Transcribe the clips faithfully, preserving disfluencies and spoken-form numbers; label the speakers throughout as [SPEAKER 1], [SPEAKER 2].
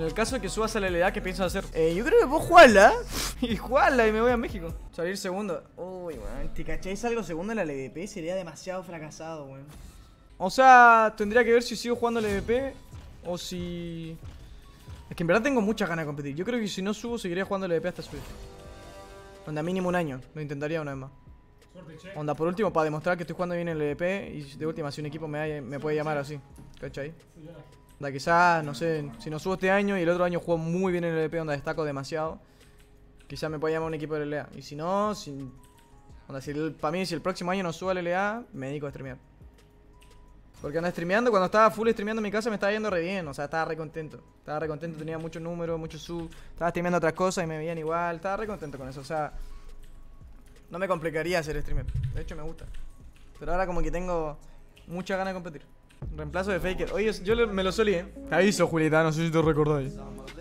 [SPEAKER 1] En el caso de que subas a la L D A, ¿qué piensas hacer? Eh, yo creo que puedo jugarla. Y jugarla y me voy a México. Salir segundo. Uy, weón. ¿Te cachai? Salgo segundo en la L V P. Sería demasiado fracasado, weón. O sea, tendría que ver si sigo jugando L V P o si... Es que en verdad tengo muchas ganas de competir. Yo creo que si no subo, seguiría jugando L V P hasta subir. Onda, mínimo un año. Lo intentaría una vez más. Onda, por último, para demostrar que estoy jugando bien en el L V P. Y de última, si un equipo me, me puede llamar así. ¿Cachai? Onda, quizás, no sé, si no subo este año y el otro año juego muy bien en el L V P, donde destaco demasiado, quizás me pueda llamar un equipo de L L A. Y si no, si... Onda, si el, para mí, si el próximo año no subo al L L A, me dedico a streamear. Porque ando streameando, cuando estaba full streameando en mi casa me estaba yendo re bien, o sea, estaba re contento. Estaba re contento, tenía muchos números, muchos subs, estaba streameando otras cosas y me veían igual, estaba re contento con eso, o sea... No me complicaría ser streamer, de hecho me gusta. Pero ahora como que tengo muchas ganas de competir. Reemplazo de Faker. Oye, yo le, me lo solí, eh. Te aviso, Julieta, no sé si te recordáis.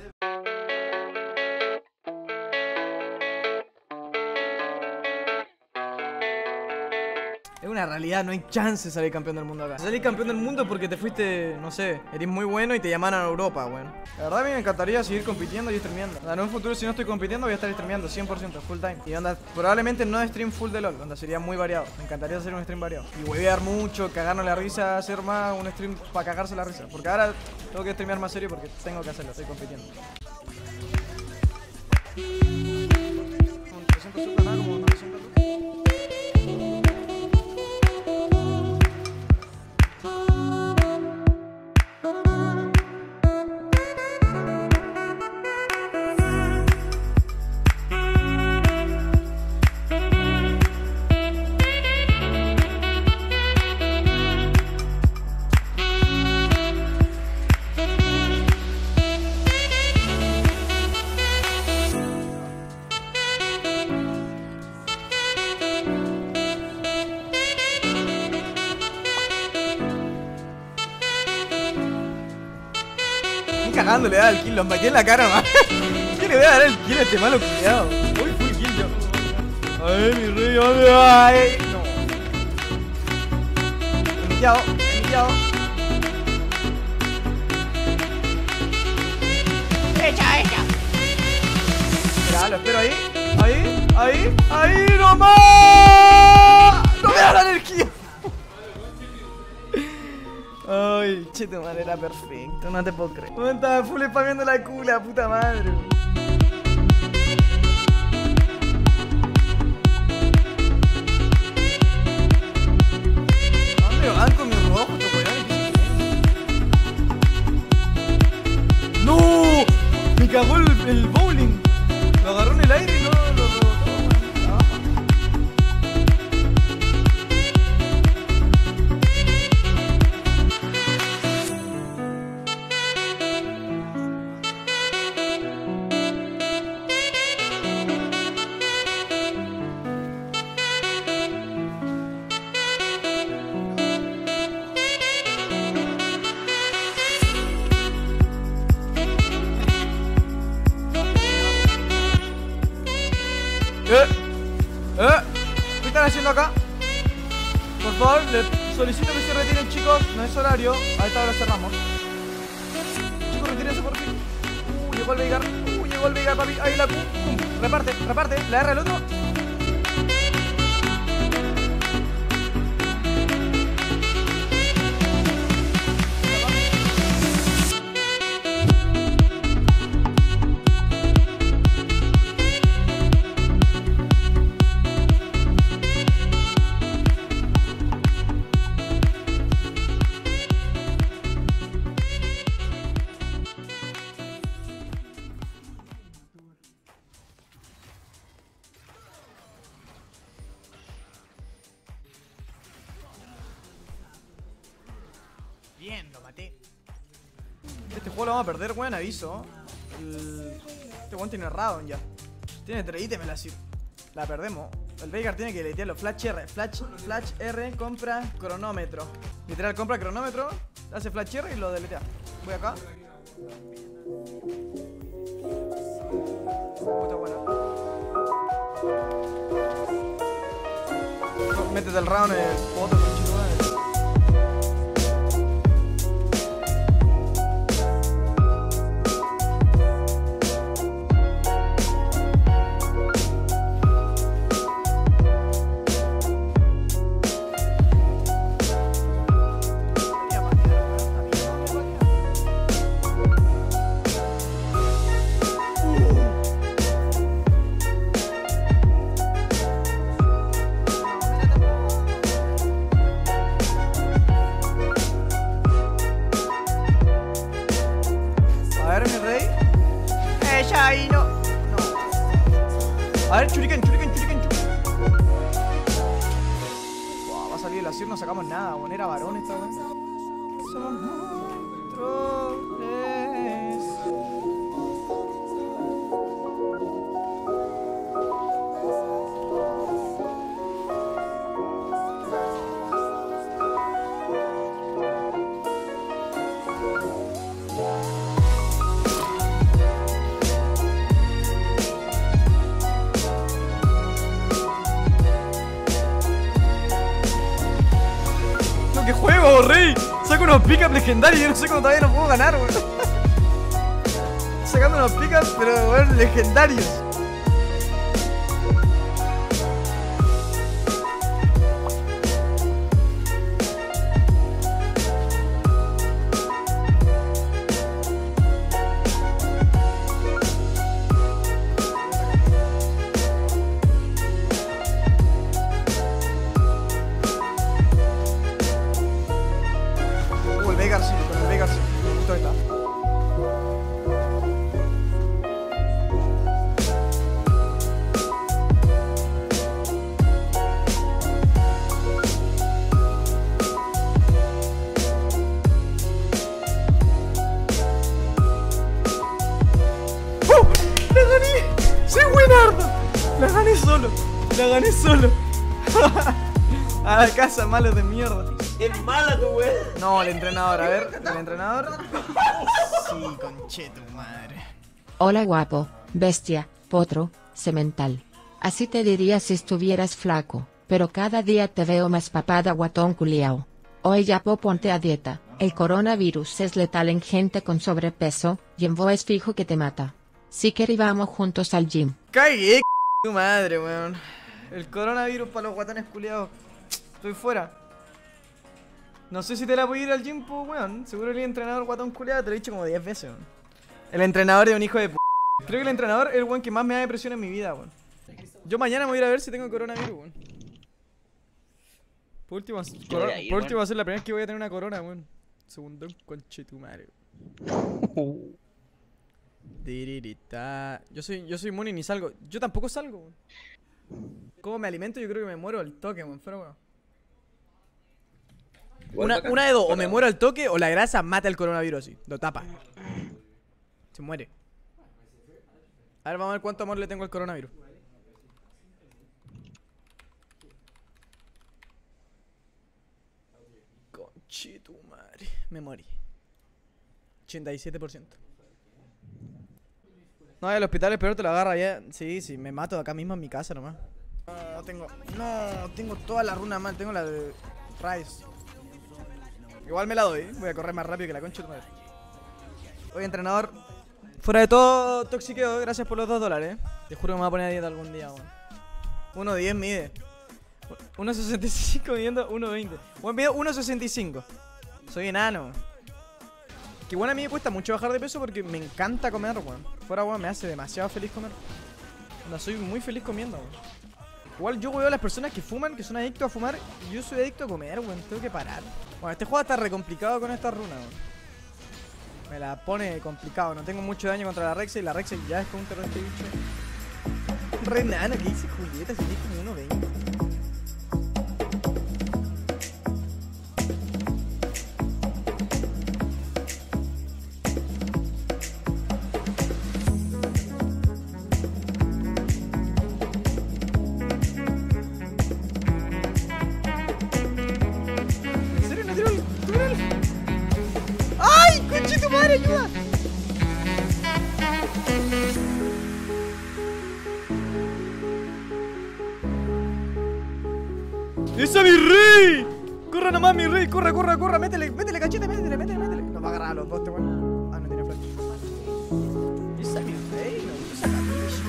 [SPEAKER 1] Es una realidad, no hay chance de salir campeón del mundo acá. Salir campeón del mundo porque te fuiste, no sé, eres muy bueno y te llamaron a Europa, weón. La verdad a mí me encantaría seguir compitiendo y streameando. En un futuro si no estoy compitiendo voy a estar streameando cien por ciento, full time. Y onda, probablemente no stream full de LOL, onda sería muy variado. Me encantaría hacer un stream variado. Y huevear mucho, cagarnos la risa, hacer más un stream para cagarse la risa. Porque ahora tengo que streamear más serio porque tengo que hacerlo, estoy compitiendo. trescientos super, nada, como novecientos. Cagando le da el kill, los metí en la cara más. ¿Qué le voy a dar el kill a este malo cuidado? Uy, full kill yo. Ay, mi rey, ay, ay. No. Enviado, enviado. Hecha, hecha. Mira, lo espero ahí. Ahí, ahí, ahí nomás. No me da la energía. Ay, che, tu madre era perfecto, no te puedo creer. ¿Dónde estaba full spameando la cula, puta madre? ¿Dónde van con mi rojo, estos weones? ¡No! Me cagó el, el bowling. Lo agarró en el aire y no lo rebotó, weón. Abajo. Eh, eh, ¿qué están haciendo acá? Por favor, les solicito que se retiren, chicos. No es horario, a esta hora cerramos. Chicos, retírense por fin. Uh, llegó el Veigar. Uh, llegó el Veigar, papi. Ahí la Q. Pum. Reparte, reparte. La R al otro. Bien, lo maté. Este juego lo vamos a perder, weón, aviso. El... Este weón tiene Radon ya. Tiene tres ítems la sir. La perdemos. El Veigar tiene que letearlo. Flash R. Flash, flash R compra cronómetro. Literal, compra cronómetro. Hace Flash R y lo deletea. Voy acá. Uh, está buena. Métete el Radon en el otro conchito, weón. vaya y no. No. A ver, Churiken, Churiken, Churiken, Churiken. Wow, va a salir el asir, no sacamos nada, bueno, era varón esta vez. Somos monstruos. ¿Qué juego, rey? Saco unos pickups legendarios y yo no sé cómo todavía no puedo ganar, weón. Sacando unos pickups, pero weón, legendarios. Veigar sí, con el Veigar sí, me gustó esta. ¡Oh! ¡La gané! ¡Soy buenardo! La gané solo, la gané solo. A la casa, malos de mierda.
[SPEAKER 2] Es mala tu wey.
[SPEAKER 1] No, el entrenador, a ver, el entrenador. Sí, conche tu madre.
[SPEAKER 3] Hola guapo, bestia, potro, semental. Así te diría si estuvieras flaco, pero cada día te veo más papada guatón culiao. Oye yapo, ponte a dieta, el coronavirus es letal en gente con sobrepeso, y en vos es fijo que te mata. Si querés vamos juntos al gym.
[SPEAKER 1] Cagué, tu madre, weón. El coronavirus para los guatones culiados. Estoy fuera. No sé si te la voy a ir al gym, pues, weón. Seguro el entrenador guatón culiado te lo he dicho como diez veces, weón. El entrenador es un hijo de p. Creo que el entrenador es el weón que más me da depresión en mi vida, weón. Yo mañana me voy a ir a ver si tengo coronavirus, weón. Por último, corona, ir, por último va a ser la primera vez que voy a tener una corona, weón. Segundo, conche tu madre. Yo soy, yo soy inmune y ni salgo. Yo tampoco salgo, weón. ¿Cómo me alimento? Yo creo que me muero al toque, weón. Fuera, weón. Una, una de dos, o me muero al toque o la grasa mata el coronavirus así, lo tapa. Se muere. A ver, vamos a ver cuánto amor le tengo al coronavirus. Conche tu madre. Me morí. ochenta y siete por ciento. No, el hospital es peor, te lo agarra ya. Sí, sí, me mato acá mismo en mi casa nomás. No, tengo. No, tengo toda la runa mal, tengo la de Rice. Igual me la doy, ¿eh? Voy a correr más rápido que la concha de tu madre. Oye, entrenador, fuera de todo toxiqueo, gracias por los dos dólares, ¿eh? Te juro que me voy a poner a dieta algún día, weón. uno diez mide. uno sesenta y cinco midiendo uno veinte. Bueno, mido uno sesenta y cinco. Soy enano. Que bueno, a mí me cuesta mucho bajar de peso porque me encanta comer, weón. Fuera, weón, me hace demasiado feliz comer. No, soy muy feliz comiendo, weón. Igual yo veo a las personas que fuman, que son adictos a fumar, y yo soy adicto a comer, weón. Tengo que parar. Bueno, este juego está re complicado con esta runa, weón. Me la pone complicado. No tengo mucho daño contra la Rexy y la Rexy ya es counter este bicho. Re nana, ¿qué dice Julieta? Si tiene como uno veinte. ¡Ayuda! ¡Esa mi rey! ¡Corra nomás, mi rey! ¡Corra, corra, corra! ¡Métele, métele cachete! ¡Métele, métele, métele! Nos va a agarrar a los dos, este weón. Ah, no tiene flash. ¡Esa mi rey! Me gustó esa camisa.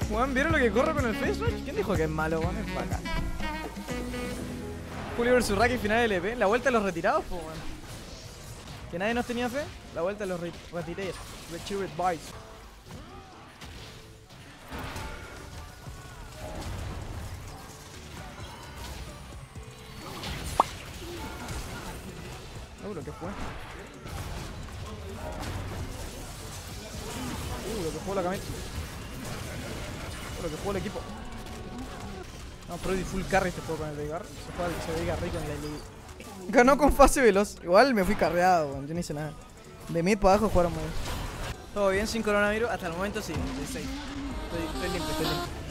[SPEAKER 1] Juan, ¿vieron lo que corre con el face rush? ¿Quién dijo que es malo, Juan? Es bacán. Julio versus Raki final L P. La vuelta de los retirados, pues, weón. Que nadie nos tenía fe. La vuelta de los re retireros. Retired boys. Uh, lo que fue. Uh, lo que jugó la camisa. Uh, lo que jugó el equipo. No, pero full carry este juego con el Veigar. Se juega, se Veigar rico en la L I. Ganó con fase veloz. Igual me fui carreado, weón. Yo no hice nada. De mid para abajo jugaron muy bien. Todo bien sin coronavirus. Hasta el momento sí. De seis. Estoy, estoy limpio, estoy limpio.